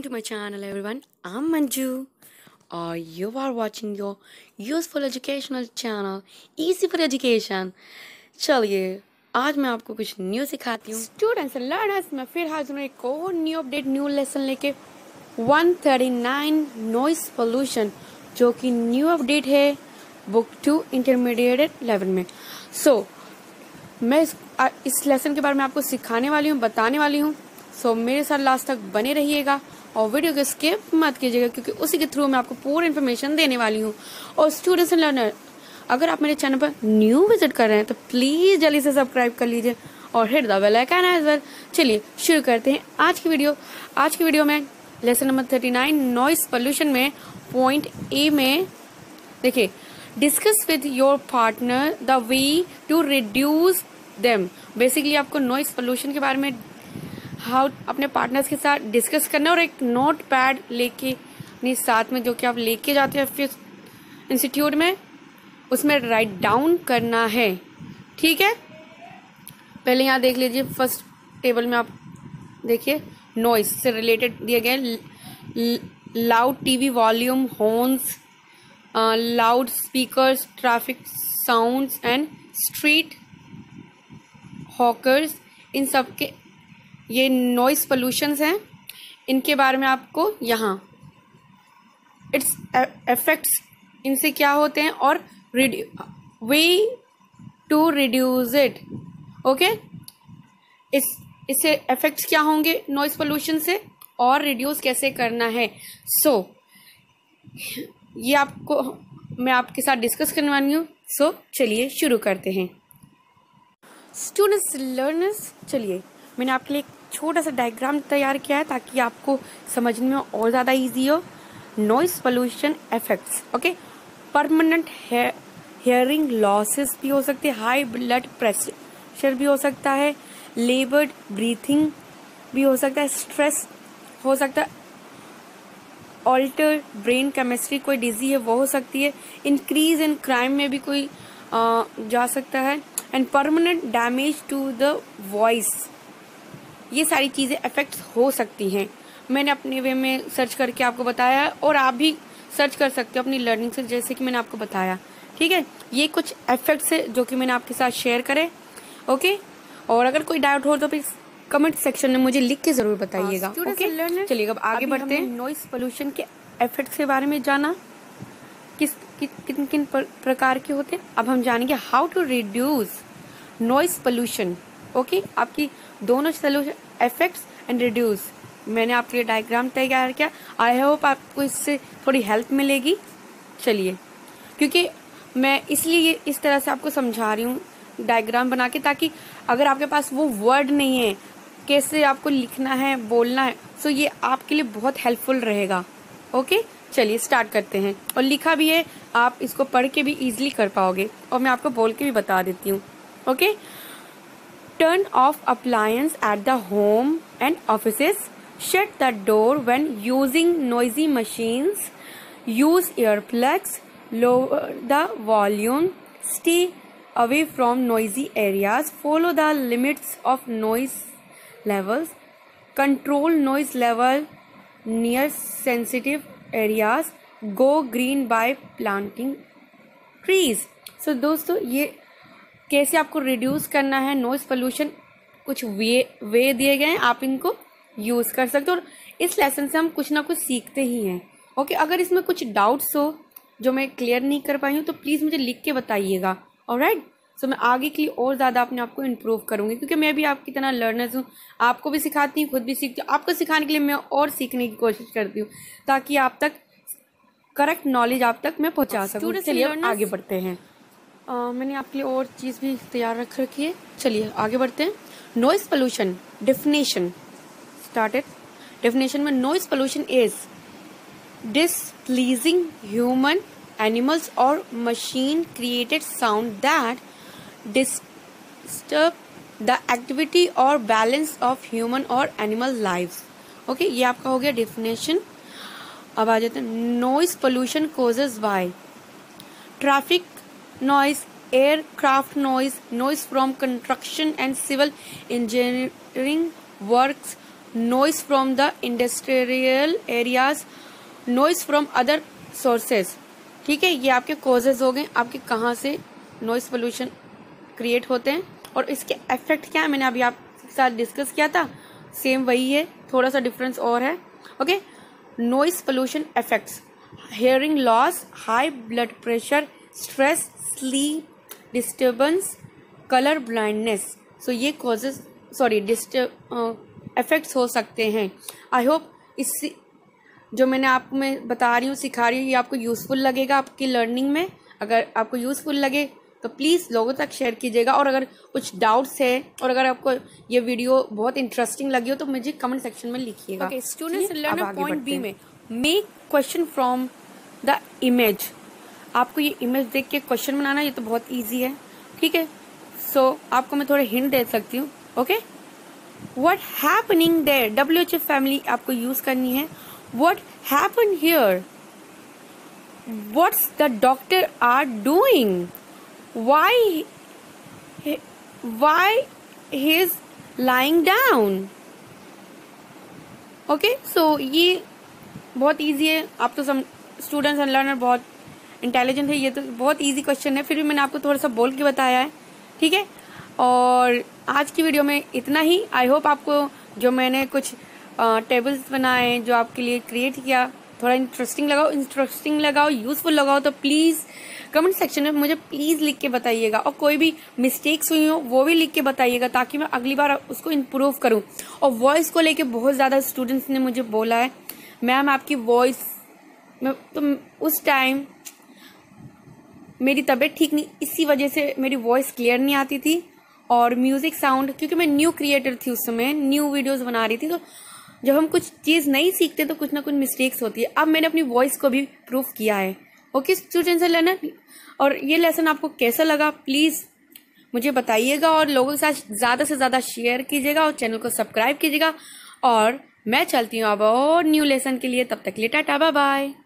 to my channel everyone. I'm Manju. You are watching your useful educational channel Easy for Education. चलिए आज मैं आपको कुछ new सिखाती हूँ। स्टूडेंट्स एंड लर्नर्स, मैं फिर हाजिर हूँ एक और न्यू अपडेट न्यू लेसन लेके 139 नॉइस पोल्यूशन, जो कि न्यू अपडेट है बुक 2 इंटरमीडिएट लेवल में। मैं इस लेसन के बारे में आपको सिखाने वाली हूँ, बताने वाली हूँ। मेरे साथ लास्ट तक बने रहिएगा और वीडियो को स्किप मत कीजिएगा, क्योंकि उसी के थ्रू मैं आपको पूरी इन्फॉर्मेशन देने वाली हूँ। और स्टूडेंट्स एंड लर्नर, अगर आप मेरे चैनल पर न्यू विजिट कर रहे हैं तो प्लीज जल्दी से सब्सक्राइब कर लीजिए और hit the bell icon as well. चलिए शुरू करते हैं आज की वीडियो में लेसन नंबर 39 नॉइस पोल्यूशन में पॉइंट ए में देखिए, discuss with your partner the way to reduce them. Basically आपको नॉइस पोल्यूशन के बारे में अपने पार्टनर्स के साथ डिस्कस करना और एक नोट पैड लेके अपने साथ में, जो कि आप लेके जाते हैं फिर इंस्टीट्यूट में, उसमें राइट डाउन करना है। ठीक है, पहले यहाँ देख लीजिए। फर्स्ट टेबल में आप देखिए नॉइस से रिलेटेड दिए गए loud TV volume, horns, loud speakers, traffic sounds and street hawkers, इन सब के ये नॉइस पोल्यूशंस हैं। इनके बारे में आपको यहाँ इट्स इफेक्ट्स, इनसे क्या होते हैं और way to reduce it. Okay, इससे इफेक्ट्स क्या होंगे नॉइस पोल्यूशन से और रिड्यूस कैसे करना है। ये आपको मैं आपके साथ डिस्कस करने वाली हूँ। चलिए शुरू करते हैं। स्टूडेंट्स लर्नर्स, चलिए मैंने आपके लिए एक छोटा सा डायग्राम तैयार किया है ताकि आपको समझने में और ज़्यादा इजी हो। Noise pollution effects, okay. Permanent hearing losses भी हो सकते हैं, हाई ब्लड प्रेशर भी हो सकता है, लेबर्ड ब्रीथिंग भी हो सकता है, स्ट्रेस हो सकता है, ऑल्टर ब्रेन केमिस्ट्री, कोई डिजीज है वो हो सकती है, इंक्रीज इन क्राइम में भी कोई जा सकता है, and permanent damage to the voice. ये सारी चीज़ें इफेक्ट्स हो सकती हैं। मैंने अपने वे में सर्च करके आपको बताया और आप भी सर्च कर सकते हो अपनी लर्निंग से, जैसे कि मैंने आपको बताया। ठीक है, ये कुछ इफेक्ट्स है जो कि मैंने आपके साथ शेयर करे। ओके, और अगर कोई डाउट हो तो प्लीज कमेंट सेक्शन में मुझे लिख के जरूर बताइएगा। ओके, चलिए अब आगे बढ़ते हैं। नॉइस पोल्यूशन के इफेक्ट्स के बारे में जाना, किन किन प्रकार के होते हैं। अब हम जानेंगे how to reduce noise pollution. Okay, आपकी दोनों सोल्यूशन इफेक्ट्स एंड रिड्यूस, मैंने आपके लिए डायग्राम तैयार किया। आई होप आपको इससे थोड़ी हेल्प मिलेगी। चलिए, क्योंकि मैं इसलिए इस तरह से आपको समझा रही हूँ डायग्राम बना के, ताकि अगर आपके पास वो वर्ड नहीं है कैसे आपको लिखना है, बोलना है, सो ये आपके लिए बहुत हेल्पफुल रहेगा। ओके, चलिए स्टार्ट करते हैं। और लिखा भी है, आप इसको पढ़ के भी इजीली कर पाओगे और मैं आपको बोल के भी बता देती हूँ। Okay, turn off appliance at the home and offices, shut the door when using noisy machines, use earplugs, lower the volume, stay away from noisy areas, follow the limits of noise levels, control noise level near sensitive areas, go green by planting trees। दोस्तों, ये कैसे आपको reduce करना है noise pollution, कुछ वे दिए गए हैं, आप इनको यूज कर सकते हो। और इस लेसन से हम कुछ ना कुछ सीखते ही हैं। ओके, अगर इसमें कुछ डाउट्स हो जो मैं क्लियर नहीं कर पाई हूँ तो प्लीज मुझे लिख के बताइएगा। ऑलराइट, मैं आगे के लिए और ज्यादा अपने आप को इम्प्रूव करूंगी, क्योंकि मैं भी आपकी तरह लर्नर्स हूँ, आपको भी सिखाती हूँ, खुद भी सीखती हूँ। आपको सिखाने के लिए मैं और सीखने की कोशिश करती हूँ ताकि आप तक करेक्ट नॉलेज आप तक मैं पहुंचा सकूँ। चलिए आगे बढ़ते हैं। मैंने आपके लिए और चीज़ भी तैयार रख रखी है। चलिए आगे बढ़ते हैं। Noise pollution definition started. Definition में noise pollution is displeasing human, animals or machine created sound that disturb the activity or balance of human or animal lives। Okay, ये आपका हो गया डेफिनेशन। अब आ जाते हैं noise pollution causes by traffic noise, aircraft noise, noise from construction and civil engineering works, noise from the industrial areas, noise from other sources. ठीक है, ये आपके कॉजेज हो गए, आपके कहाँ से नॉइज पोल्यूशन क्रिएट होते हैं और इसके इफेक्ट क्या है, मैंने अभी आपके साथ डिस्कस किया था, सेम वही है, थोड़ा सा डिफरेंस और है। Okay, noise pollution effects, hearing loss, high blood pressure, stress, sleep disturbance, color blindness। so ये causes effects हो सकते हैं। आई होप इससे जो मैंने आपको मैं बता रही हूँ, सिखा रही हूँ, ये आपको यूज़फुल लगेगा आपकी लर्निंग में। अगर आपको यूज़फुल लगे तो प्लीज़ लोगों तक शेयर कीजिएगा, और अगर कुछ डाउट्स है और अगर आपको ये वीडियो बहुत इंटरेस्टिंग लगी हो तो मुझे कमेंट सेक्शन में लिखिएगा। Okay, students learner point B में make question from the image. आपको ये इमेज देख के क्वेश्चन बनाना, ये तो बहुत इजी है। ठीक है, सो आपको मैं थोड़े हिंट दे सकती हूँ। Okay, what happening there, WH family आपको यूज करनी है। What happen here, what's the doctor are doing, why he is lying down. Okay, so ये बहुत इजी है। आप तो सब स्टूडेंट्स एंड लर्नर बहुत इंटेलिजेंट है, ये तो बहुत इजी क्वेश्चन है, फिर भी मैंने आपको थोड़ा सा बोल के बताया है। ठीक है, और आज की वीडियो में इतना ही। आई होप आपको जो मैंने कुछ टेबल्स बनाए, जो आपके लिए क्रिएट किया, थोड़ा इंटरेस्टिंग लगाओ, यूजफुल लगाओ, तो प्लीज़ कमेंट सेक्शन में मुझे प्लीज़ लिख के बताइएगा, और कोई भी मिस्टेक्स हुई हो वो भी लिख के बताइएगा, ताकि मैं अगली बार उसको इम्प्रूव करूं। और वॉइस को लेके बहुत ज़्यादा स्टूडेंट्स ने मुझे बोला है, मैम आपकी वॉइस में, तो उस टाइम मेरी तबीयत ठीक नहीं, इसी वजह से मेरी वॉइस क्लियर नहीं आती थी, और म्यूजिक साउंड, क्योंकि मैं न्यू क्रिएटर थी उस समय, न्यू वीडियोस बना रही थी, तो जब हम कुछ चीज़ नहीं सीखते तो कुछ ना कुछ मिस्टेक्स होती है। अब मैंने अपनी वॉइस को भी प्रूफ किया है। ओके स्टूडेंट्स एंड लर्नर, और ये लेसन आपको कैसा लगा प्लीज़ मुझे बताइएगा, और लोगों के साथ ज़्यादा से ज़्यादा शेयर कीजिएगा, और चैनल को सब्सक्राइब कीजिएगा। और मैं चलती हूँ अब और न्यू लेसन के लिए, तब तक के लिए टाटा बाय बाय।